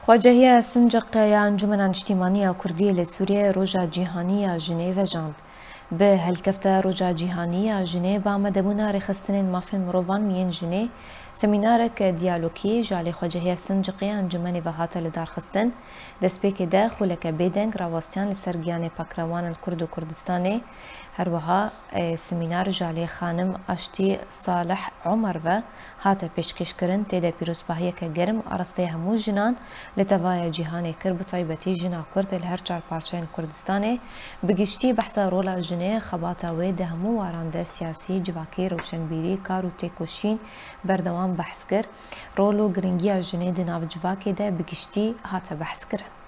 خواجهية سنجق يا أنجمن اجتماعية كردية لسوريا روجا جيهانية جنيف جاند به هالكفتة روجا جيهانية جنيف مدبونا رخصتنين مافين مروفان مين جنيه سمينارك ديالوكي جالي خواجهية سنجقية أنجمن بهاتا لدار خستن دسبيك دا خولك بيدنگ راوستيان لسرگيان باكروان الكرد و كردستاني هروها سمينار جالي خانم اشتي صالح عمر و هاتا پیشکش کرن تیده پیروزباهیه که گرم ارسته همو جنان لتوای جیهان کر بطایبتی جنا کرد الهر چار پارچین کردستانه بگشتی بحثا رولا جنه خباتا و ده همو وارانده سیاسی جواکی روشنبیری کار و تکوشین بردوام بحث کر رولو گرنگی جنه ده ناو جواکی ده بگشتی هاتا بحث کرن